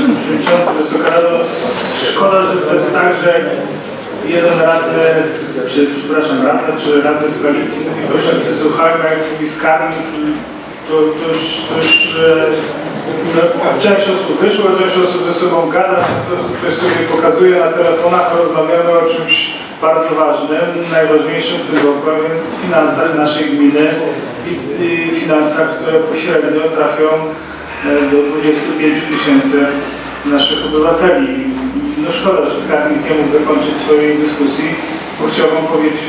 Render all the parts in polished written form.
Przewodniczący, Wysoka Rado, szkoda, że to jest tak, że jeden radny, radny z koalicji mówi, to wszyscy słuchają, jak mówi skarbnik, to już część osób wyszło, część osób ze sobą gada, część osób ktoś sobie pokazuje na telefonach, rozmawiamy o czymś bardzo ważnym, najważniejszym w tym roku, a więc finansach naszej gminy i finansach, które pośrednio trafią do 25 000 naszych obywateli. No szkoda, że skarbnik nie mógł zakończyć swojej dyskusji, bo chciałbym powiedzieć,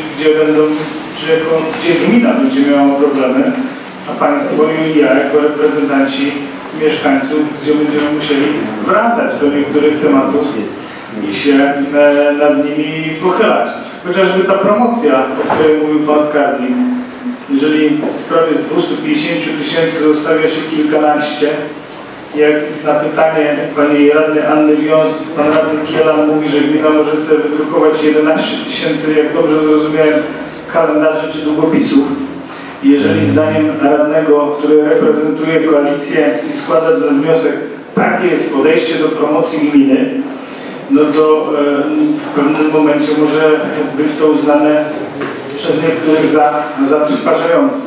gdzie gmina będzie miała problemy, a Państwo i ja jako reprezentanci mieszkańców, gdzie będziemy musieli wracać do niektórych tematów i się nad nimi pochylać. Chociażby ta promocja, o której mówił Pan Skarbnik, jeżeli w sprawie z 250 000 zostawia się kilkanaście, jak na pytanie pani radnej Anny Wiąz, pan radny Kielan mówi, że gmina może sobie wydrukować 11 000, jak dobrze zrozumiałem, kalendarzy czy długopisów. Jeżeli zdaniem radnego, który reprezentuje koalicję i składa ten wniosek, takie jest podejście do promocji gminy, no to w pewnym momencie może być to uznane przez niektórych za trwożające.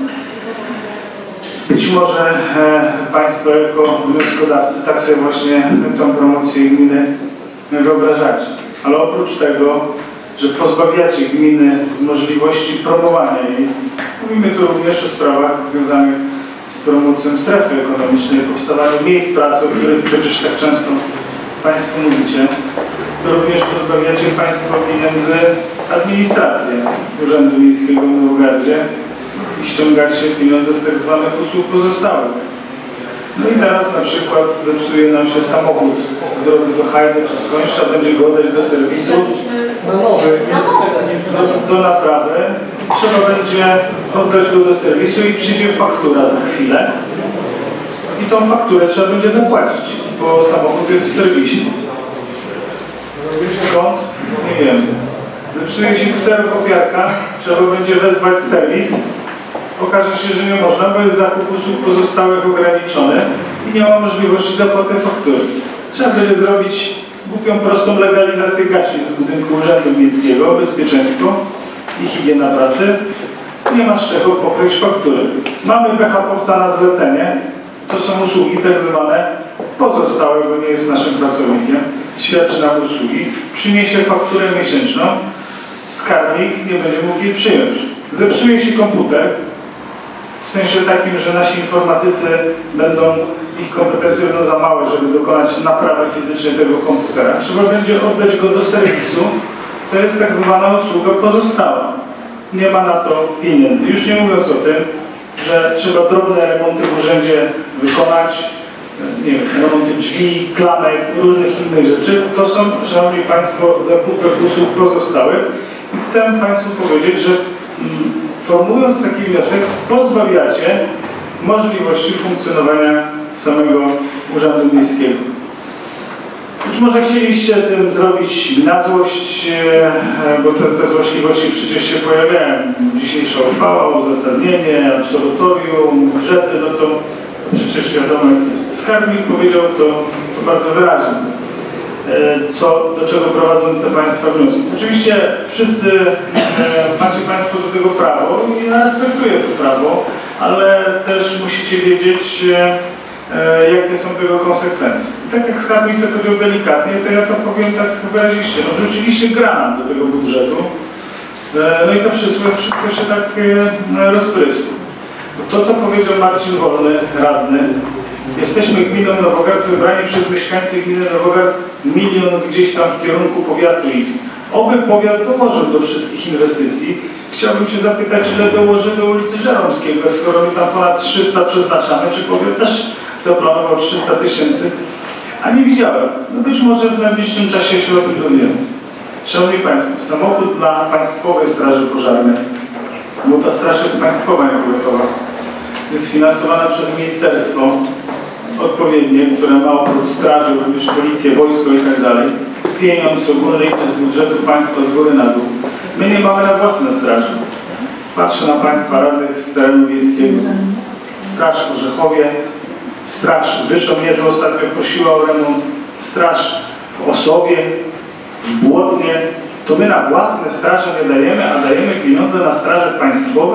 Być może Państwo jako wnioskodawcy tak sobie właśnie tę promocję gminy wyobrażacie. Ale oprócz tego, że pozbawiacie gminy możliwości promowania jej, mówimy tu również o sprawach związanych z promocją strefy ekonomicznej, powstawaniu miejsc pracy, o których przecież tak często Państwo mówicie, to również pozbawiacie Państwo pieniędzy administrację Urzędu Miejskiego w Nowogardzie i ściągacie pieniądze z tak zwanych usług pozostałych. No i teraz na przykład zepsuje nam się samochód w drodze do Hajdy czy skądś, trzeba będzie go oddać do serwisu, do naprawy. Trzeba będzie oddać go do serwisu i przyjdzie faktura za chwilę. I tą fakturę trzeba będzie zapłacić, bo samochód jest w serwisie. Skąd? Nie wiem. Zepsuje się kserokopiarka, trzeba będzie wezwać serwis. Okaże się, że nie można, bo jest zakup usług pozostałych ograniczony i nie ma możliwości zapłaty faktury. Trzeba będzie zrobić głupią, prostą legalizację gaśnic z budynku Urzędu Miejskiego, bezpieczeństwo i higiena pracy. Nie ma z czego pokryć faktury. Mamy BHP-owca na zlecenie. To są usługi tak zwane pozostałe, bo nie jest naszym pracownikiem. Świadczy nam usługi. Przyniesie fakturę miesięczną. Skarbnik nie będzie mógł jej przyjąć. Zepsuje się komputer. W sensie takim, że nasi informatycy ich kompetencje będą za małe, żeby dokonać naprawy fizycznej tego komputera. Trzeba będzie oddać go do serwisu. To jest tak zwana usługa pozostała. Nie ma na to pieniędzy. Już nie mówiąc o tym, że trzeba drobne remonty w urzędzie wykonać, nie wiem, remonty drzwi, klamek, różnych innych rzeczy. To są, szanowni Państwo, zakupy usług pozostałych. I chcę Państwu powiedzieć, że formułując taki wniosek, pozbawiacie możliwości funkcjonowania samego Urzędu Miejskiego. Być może chcieliście tym zrobić na złość, bo te złośliwości przecież się pojawiają. Dzisiejsza uchwała, uzasadnienie, absolutorium, budżety, no to przecież wiadomo jak jest. Skarbnik powiedział to bardzo wyraźnie. Do czego prowadzą te Państwa wnioski. Oczywiście wszyscy macie Państwo do tego prawo i ja respektuję to prawo, ale też musicie wiedzieć, jakie są tego konsekwencje. I tak jak Skarbnik to powiedział delikatnie, to ja to powiem tak wyraziście. No, wrzuciliście granat do tego budżetu, no i to wszystko się tak rozprysło. To, co powiedział Marcin Wolny, radny, jesteśmy gminą Nowogard, wybrani przez mieszkańców gminy Nowogard, 1 000 000 gdzieś tam w kierunku powiatu idzie. Oby powiat dołożył do wszystkich inwestycji. Chciałbym się zapytać, ile dołoży do ulicy Żeromskiego, skoro my tam ponad 300 przeznaczamy, czy powiat też zaplanował 300 000, a nie widziałem. No być może w najbliższym czasie się o tym dowiemy. Szanowni Państwo, samochód dla Państwowej Straży Pożarnej, bo ta straż jest państwowa, nie powiatowa, jest finansowana przez ministerstwo odpowiednie, które ma oprócz straży również policję, wojsko i tak dalej. Pieniądz ogólny idzie z budżetu państwa z góry na dół. My nie mamy na własne straże. Patrzę na Państwa radnych z terenu wiejskiego. Straż w Orzechowie, straż w Wyszomierzu ostatnio prosiła o remont. straż w Osowie, w Błotnie, to my na własne straże nie dajemy, a dajemy pieniądze na straże państwowe?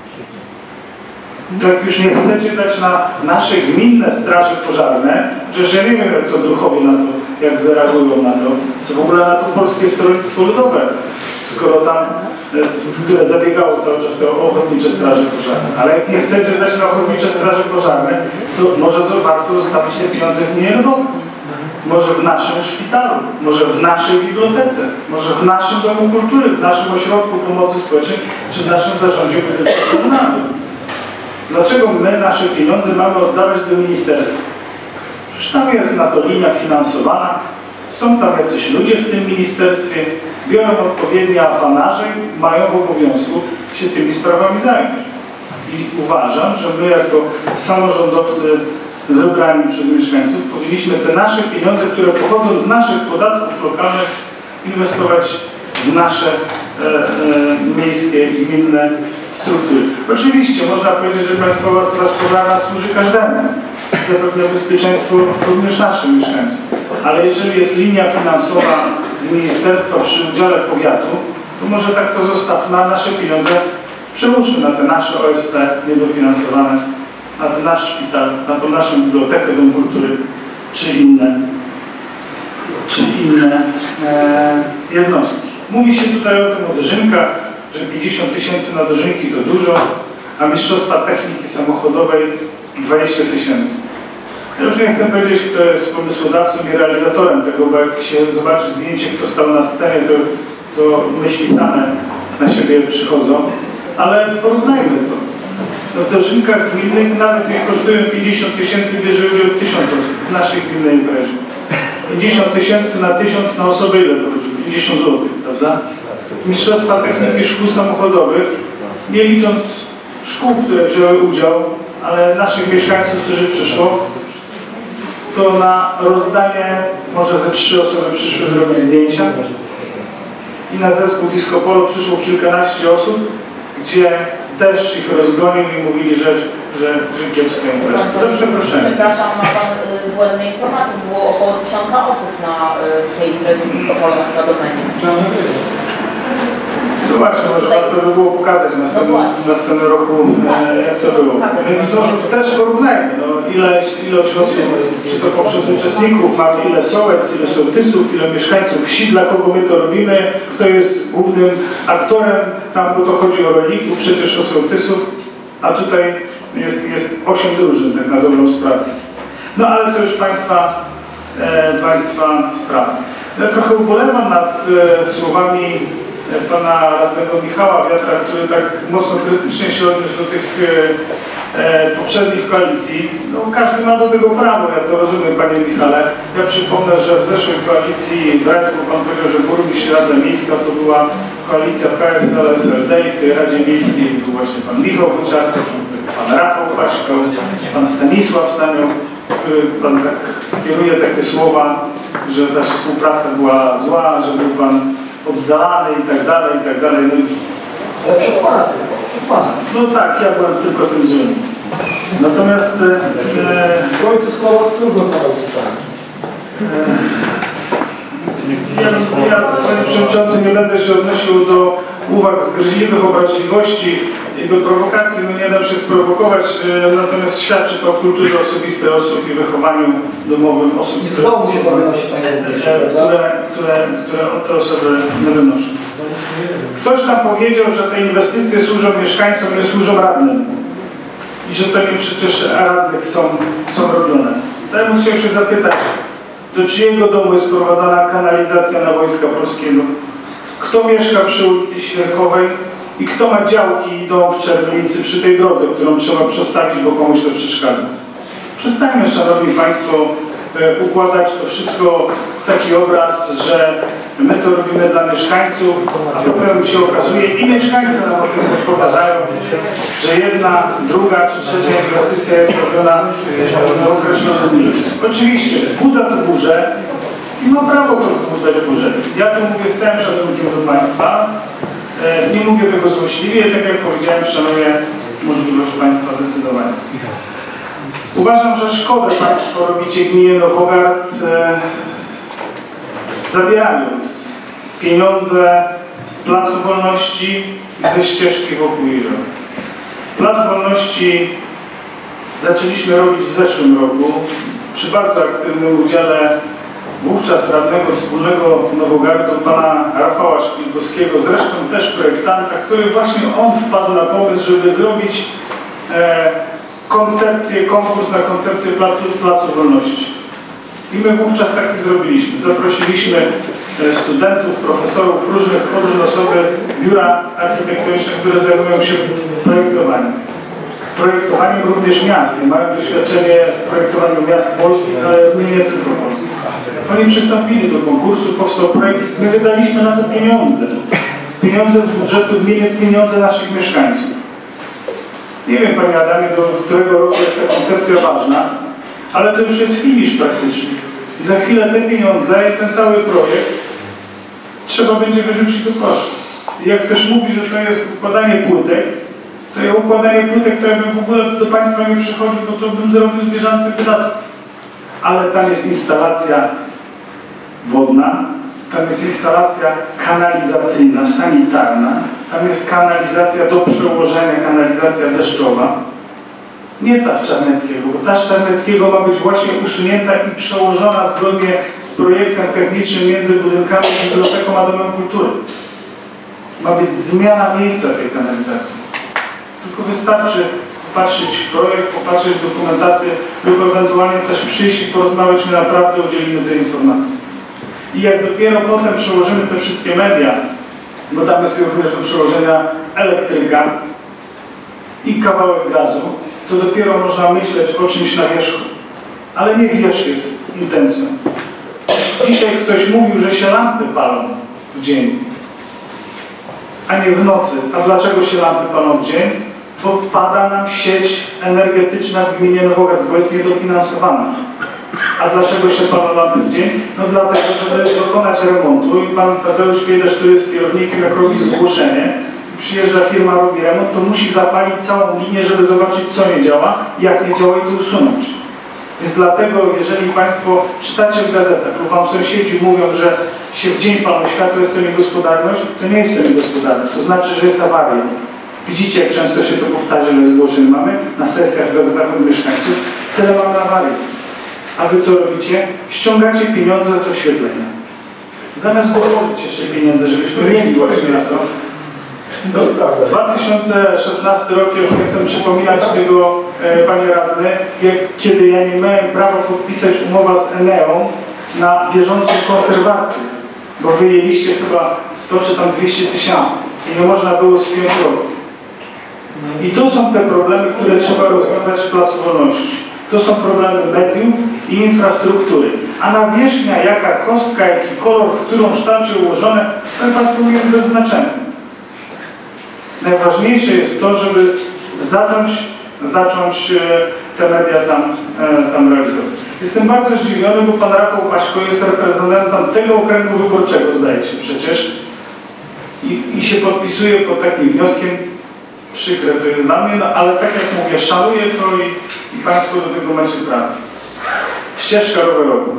To jak już nie chcecie dać na nasze gminne straże pożarne, przecież ja nie wiem, co druhowie na to, jak zareagują na to, co w ogóle na to Polskie Stronnictwo Ludowe, skoro tam, które zabiegało cały czas o ochotnicze straże pożarne. Ale jak nie chcecie dać na ochotnicze straże pożarne, to może warto zostawić te pieniądze w gminie Lwowie. Może w naszym szpitalu, może w naszej bibliotece, może w naszym domu kultury, w naszym ośrodku pomocy społecznej, czy w naszym zarządzie budynku komunalnym. Dlaczego my nasze pieniądze mamy oddawać do ministerstwa? Przecież tam jest na to linia finansowana, są tam jacyś ludzie w tym ministerstwie, biorą odpowiednie apanarze i mają w obowiązku się tymi sprawami zająć. I uważam, że my jako samorządowcy wybrani przez mieszkańców powinniśmy te nasze pieniądze, które pochodzą z naszych podatków lokalnych, inwestować w nasze miejskie i gminne struktury. Oczywiście można powiedzieć, że Państwowa Straż Pożarna służy każdemu. Zapewnia bezpieczeństwo również naszym mieszkańcom. Ale jeżeli jest linia finansowa z ministerstwa przy udziale powiatu, to może tak to zostawmy, a nasze pieniądze przełóżmy na te nasze OSP niedofinansowane, na ten nasz szpital, na tą naszą bibliotekę, dom kultury, czy inne jednostki. Mówi się tutaj o tym, o dożynkach, że 50 000 na dożynki to dużo, a mistrzostwa techniki samochodowej 20 000. Ja już nie chcę powiedzieć, kto jest pomysłodawcą i realizatorem tego, bo jak się zobaczy zdjęcie, kto stał na scenie, to myśli same na siebie przychodzą, ale porównajmy to. No w dożynkach gminnych nawet nie kosztują 50 000, bierze udział 1000 osób w naszej gminnej imprezie. 50 000 na 1000 na osobę ile wychodzi? 50 zł, prawda? Mistrzostwa techniki szkół samochodowych, nie licząc szkół, które wzięły udział, ale naszych mieszkańców, którzy przyszło, to na rozdanie może ze 3 osoby przyszły zrobić zdjęcia i na zespół Disco Polo przyszło kilkanaście osób, gdzie deszcz ich rozgonił i mówili, że kiepska impreza. Za przeproszeniem. Przepraszam, ma Pan błędne informacje. Było około 1000 osób na tej imprezie Disco Polo na domenie. No właśnie, może warto by było pokazać w następnym roku, jak to było. Więc to też porównajmy, ilość osób, czy to poprzez uczestników mamy, ile sołec, ile sołtysów, ile mieszkańców wsi, dla kogo my to robimy, kto jest głównym aktorem, tam bo to chodzi o rolników, przecież o sołtysów, a tutaj jest 8 drużyn, tak na dobrą sprawę. No ale to już Państwa sprawa. Ja trochę ubolewam nad słowami pana radnego Michała Wiatra, który tak mocno krytycznie się odniósł do tych poprzednich koalicji. No, każdy ma do tego prawo, ja to rozumiem, panie Michale. Ja przypomnę, że w zeszłej koalicji w Radzie, bo pan powiedział, że burmistrz i Rada Miejska to była koalicja PSL-SLD i w tej Radzie Miejskiej był właśnie pan Michał Kociarski, pan Rafał Paśko, pan Stanisław Stanioł, który pan tak kieruje takie słowa, że ta współpraca była zła, że był pan oddalany i tak dalej, i tak dalej. Ale przez Pana tylko, przez Pana. No tak, ja byłem tylko tym złym. Natomiast... W końcu słowa z drugą Pana usłyszałem. Ja, panie przewodniczący, nie będę się odnosił do uwag zgryźliwych, obraźliwości i do prowokacji, no nie dam się sprowokować, natomiast świadczy to o kulturze osobistej osób i wychowaniu domowym osób, I znowu się wynosi, panie które te osoby nie wynoszą. Ktoś tam powiedział, że te inwestycje służą mieszkańcom, nie służą radnym. I że to nie przecież radnych są robione. To ja bym chciał się zapytać, do czyjego domu jest prowadzona kanalizacja na Wojska Polskiego? Kto mieszka przy ulicy Świerkowej i kto ma działki i dom w Czerwonicy przy tej drodze, którą trzeba przestawić, bo komuś to przeszkadza? Przestańmy, szanowni państwo, układać to wszystko w taki obraz, że my to robimy dla mieszkańców, a potem się okazuje i mieszkańcy nam o tym odpowiadają, że jedna, druga czy trzecia inwestycja jest robiona w określonym miejscu. Oczywiście wzbudza to burzę i ma prawo to wzbudzać burzę. Ja to mówię z całym szacunkiem do państwa, nie mówię tego złośliwie, tak jak powiedziałem, szanuję możliwość państwa decydowania. Uważam, że szkodę Państwo robicie gminie Nowogard, zabierając pieniądze z Placu Wolności i ze ścieżki wokół jeziora. Plac Wolności zaczęliśmy robić w zeszłym roku przy bardzo aktywnym udziale wówczas radnego wspólnego Nowogardu, pana Rafała Szpilkowskiego, zresztą też projektanta, który właśnie on wpadł na pomysł, żeby zrobić konkurs na koncepcję Placu Wolności. I my wówczas taki zrobiliśmy. Zaprosiliśmy studentów, profesorów, różne osoby, biura architektoniczne, które zajmują się projektowaniem również miast. Mają doświadczenie w projektowaniu miast polskich, ale nie tylko polskich. Oni przystąpili do konkursu, powstał projekt, my wydaliśmy na to pieniądze. Pieniądze z budżetu gminy, pieniądze naszych mieszkańców. Nie wiem, Panie Adamie, do którego roku jest ta koncepcja ważna, ale to już jest finisz praktycznie. I za chwilę te pieniądze i ten cały projekt trzeba będzie wyrzucić do kosza. I jak ktoś mówi, że to jest układanie płytek, to ja układanie płytek, to ja bym w ogóle do Państwa nie przychodził, bo to bym zrobił z bieżących wydatków. Ale tam jest instalacja wodna, tam jest instalacja kanalizacyjna, sanitarna, tam jest kanalizacja do przełożenia, kanalizacja deszczowa. Nie ta z Czarneckiego, bo ta z Czarneckiego ma być właśnie usunięta i przełożona zgodnie z projektem technicznym między budynkami biblioteką a Domem Kultury. Ma być zmiana miejsca tej kanalizacji. Tylko wystarczy popatrzeć w projekt, popatrzeć w dokumentację lub ewentualnie też przyjść i porozmawiać, my naprawdę udzielimy tej informacji. I jak dopiero potem przełożymy te wszystkie media, bo tam jest również do przełożenia elektryka i kawałek gazu, to dopiero można myśleć o czymś na wierzchu. Ale nie wierzch jest intencją. Dzisiaj ktoś mówił, że się lampy palą w dzień, a nie w nocy. A dlaczego się lampy palą w dzień? Bo pada nam sieć energetyczna w gminie Nowogard, bo jest niedofinansowana. A dlaczego się palą lampy w dzień? No dlatego, żeby dokonać remontu i pan Tadeusz Wiedesz, który jest kierownikiem, jak robi zgłoszenie, przyjeżdża firma, robi remont, to musi zapalić całą linię, żeby zobaczyć, co nie działa, jak nie działa i to usunąć. Więc dlatego, jeżeli Państwo czytacie w gazetach, bo Wam sąsiedzi mówią, że się w dzień palą światło, jest to niegospodarność, to nie jest to niegospodarność, to znaczy, że jest awaria. Widzicie, jak często się to powtarza, ile zgłoszeń mamy na sesjach w gazetach od mieszkańców, tyle mamy awarii. A Wy co robicie? Ściągacie pieniądze z oświetlenia. Zamiast dołożyć jeszcze pieniądze, żebyśmy mieli właśnie na to. 2016 rok, już nie chcę przypominać tego, Panie Radny, kiedy ja nie miałem prawa podpisać umowę z Eneą na bieżącą konserwację, bo wyjęliście chyba 100 czy tam 200 tysięcy i nie można było spiąć roku. I to są te problemy, które trzeba rozwiązać w Placu Wolności. To są problemy mediów i infrastruktury. A nawierzchnia, jaka kostka, jaki kolor, w którą kształcie ułożone, to Państwo mówią bez znaczenia. Najważniejsze jest to, żeby zacząć te media tam realizować. Jestem bardzo zdziwiony, bo pan Rafał Paśko jest reprezentantem tego okręgu wyborczego, zdaje się przecież, i się podpisuje pod takim wnioskiem. Przykre to jest dla mnie, no, ale tak jak mówię, szanuję to i Państwo do tego macie prawo. Ścieżka rowerowa.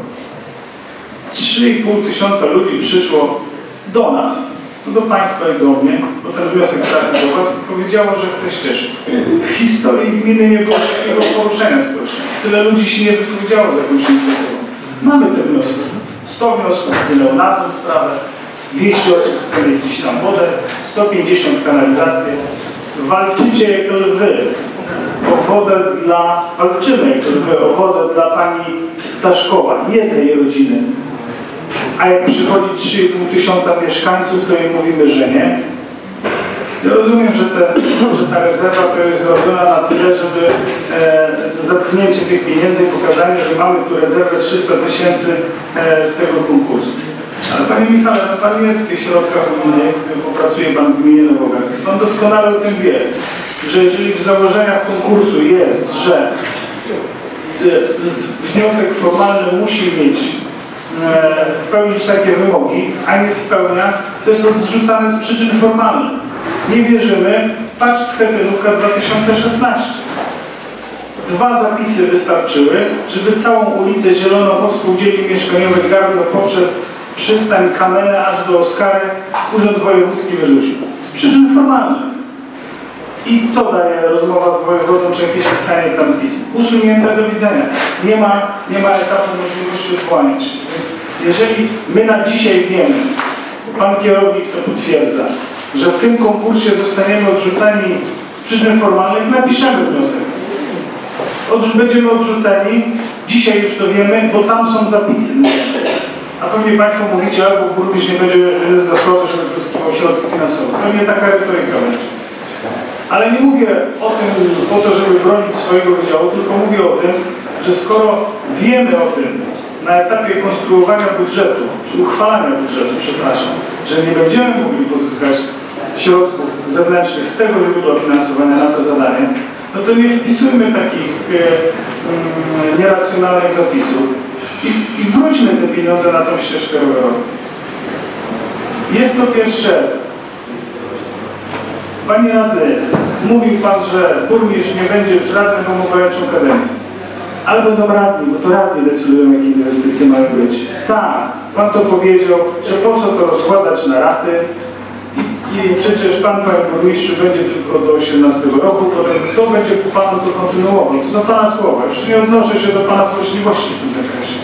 3,5 tysiąca ludzi przyszło do nas, do Państwa i do mnie, bo ten wniosek trafił do Was i powiedziało, że chce ścieżkę. W historii gminy nie było takiego poruszenia społecznego. Tyle ludzi się nie wypowiedziało za jakąś inicjatywą. Mamy te wnioski. 100 wniosków wpłynęło na tę sprawę, 200 osób chce mieć gdzieś tam wodę, 150 kanalizację. Walczycie jako lwy o wodę walczymy jako lwy o wodę dla pani z Ptaszkowa, jednej rodziny. A jak przychodzi 3,5 tysiąca mieszkańców, to im mówimy, że nie. Ja rozumiem, że ta rezerwa to jest zrobiona na tyle, żeby zapchnięcie tych pieniędzy i pokazanie, że mamy tu rezerwę 300 tysięcy z tego konkursu. Ale Panie Michale, no Pan jest w tych środkach unijnych, popracuje Pan w gminie Nowogard. Pan doskonale o tym wie, że jeżeli w założeniach konkursu jest, że wniosek formalny musi spełnić takie wymogi, a nie spełnia, to jest odrzucane z przyczyn formalnych. Nie wierzymy, patrz Schetynówka 2016. 2 zapisy wystarczyły, żeby całą ulicę Zieloną od spółdzielni mieszkaniowych Gardno poprzez przystań Kamenę aż do Oskary Urząd Wojewódzki wyrzucił. Z przyczyn formalnych. I co daje rozmowa z wojewodą, czy jakieś pisanie tam pism? Usunięte, do widzenia. Nie ma etapu możliwości odwołania się. Więc jeżeli my na dzisiaj wiemy, pan kierownik to potwierdza, że w tym konkursie zostaniemy odrzuceni z przyczyn formalnych, napiszemy wniosek. Będziemy odrzuceni, dzisiaj już to wiemy, bo tam są zapisy. A pewnie Państwo mówicie, albo burmistrz nie będzie za słaby, żeby pozyskiwał środki finansowe. Pewnie taka retoryka będzie. Ale nie mówię o tym po to, żeby bronić swojego wydziału, tylko mówię o tym, że skoro wiemy o tym na etapie konstruowania budżetu, czy uchwalania budżetu, przepraszam, że nie będziemy mogli pozyskać środków zewnętrznych z tego źródła finansowania na to zadanie, no to nie wpisujmy takich nieracjonalnych zapisów i wróćmy te pieniądze na tą ścieżkę rowerową. Jest to pierwszy etap. Panie radny, mówił pan, że burmistrz nie będzie już radnym, bo ma kończą kadencję. Ale będą radni, bo to radni decydują, jakie inwestycje mają być. Tak, pan to powiedział, że po co to rozkładać na raty i przecież pan, panie burmistrzu, będzie tylko do 18 roku, potem kto będzie panu to kontynuował. To są pana słowa. Już nie odnoszę się do pana złośliwości w tym zakresie.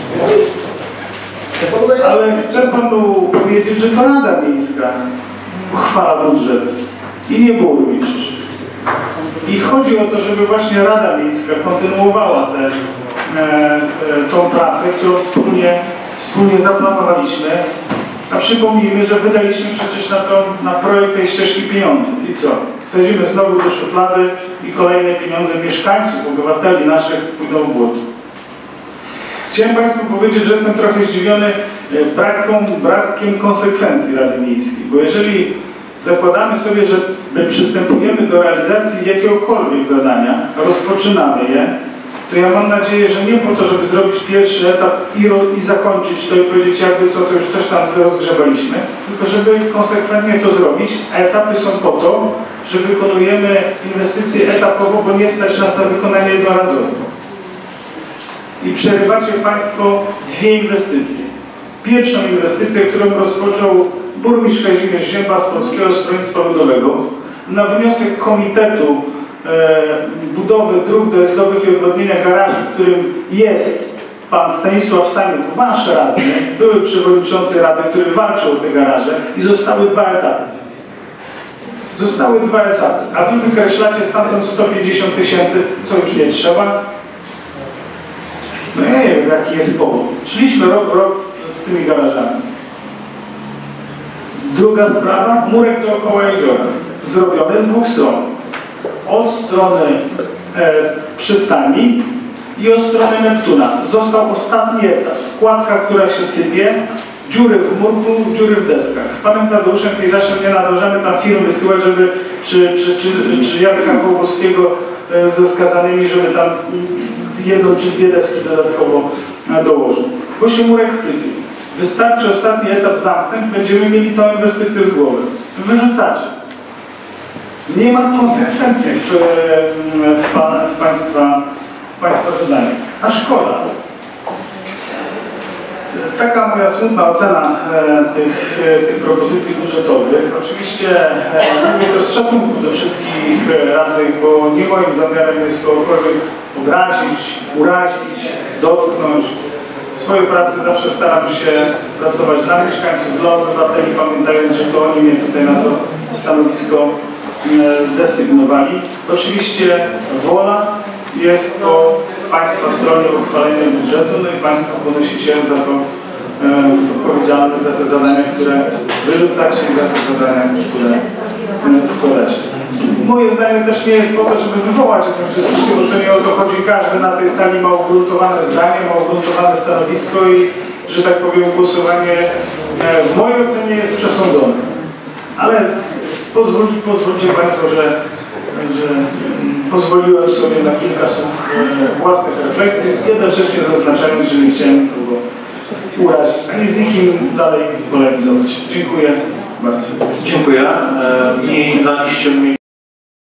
Ale chcę panu powiedzieć, że to Rada Miejska uchwala budżet i nie burmistrz. I chodzi o to, żeby właśnie Rada Miejska kontynuowała tą pracę, którą wspólnie zaplanowaliśmy. A przypomnijmy, że wydaliśmy przecież na projekt tej ścieżki pieniądze. I co? Wsadzimy znowu do szuflady i kolejne pieniądze mieszkańców, obywateli naszych pójdą w błoto. Chciałem Państwu powiedzieć, że jestem trochę zdziwiony brakiem konsekwencji Rady Miejskiej, bo jeżeli zakładamy sobie, że my przystępujemy do realizacji jakiegokolwiek zadania, rozpoczynamy je, to ja mam nadzieję, że nie po to, żeby zrobić pierwszy etap i zakończyć to i powiedzieć, jakby co, to już coś tam rozgrzebaliśmy, tylko żeby konsekwentnie to zrobić, a etapy są po to, że wykonujemy inwestycje etapowo, bo nie stać nas na wykonanie jednorazowo. I przerywacie Państwo 2 inwestycje. Pierwszą inwestycję, którą rozpoczął burmistrz Kazimierz Zięba z Polskiego Stronnictwa Ludowego na wniosek komitetu budowy dróg dojazdowych i odwodnienia garaży, w którym jest pan Stanisław Saniuk, wasz radny, były przewodniczący rady, który walczył o te garaże i zostały 2 etapy. Zostały 2 etapy, a wy wykreślacie stamtąd 150 000, co już nie trzeba. No ja nie wiem, jaki jest powód. Szliśmy rok w rok z tymi garażami. Druga sprawa, murek dookoła jeziora. Zrobiony z 2 stron. Od strony przystani i od strony Neptuna. Został ostatni etap. Kładka, która się sypie, dziury w murku, dziury w deskach. Z panem Tadeuszem Fiedaszem nie nadążamy tam firm wysyłać, żeby czy Jarka Kołowskiego ze skazanymi, żeby tam 1 czy 2 deski dodatkowo dołożył. Bo się murek sypie. Wystarczy ostatni etap zamknąć, będziemy mieli całą inwestycję z głowy. Wyrzucacie. Nie ma konsekwencji w Państwa zadaniu. A szkoda. Taka moja smutna ocena tych propozycji budżetowych. Oczywiście mówię to z szacunku do wszystkich radnych, bo nie moim zamiarem jest kogokolwiek obrazić, urazić, dotknąć. W swojej pracy zawsze staram się pracować dla mieszkańców, dla obywateli, pamiętając, że to oni mnie tutaj na to stanowisko desygnowali. Oczywiście wola jest po Państwa stronie uchwalenia budżetu, no i Państwo ponosicie za to odpowiedzialność za te zadania, które wyrzucacie i za te zadania, które wkładacie. Moje zdanie też nie jest po to, żeby wywołać jakąś dyskusję, bo to nie o to chodzi. Każdy na tej sali ma ugruntowane zdanie, ma ugruntowane stanowisko i, że tak powiem, głosowanie w mojej ocenie jest przesądzone. Ale pozwólcie Państwo, że pozwoliłem sobie na kilka słów własnych refleksji, jednocześnie zaznaczając, że nie chciałem nikogo urazić, ani z nikim dalej polemizować. Dziękuję bardzo. Dziękuję. I na liście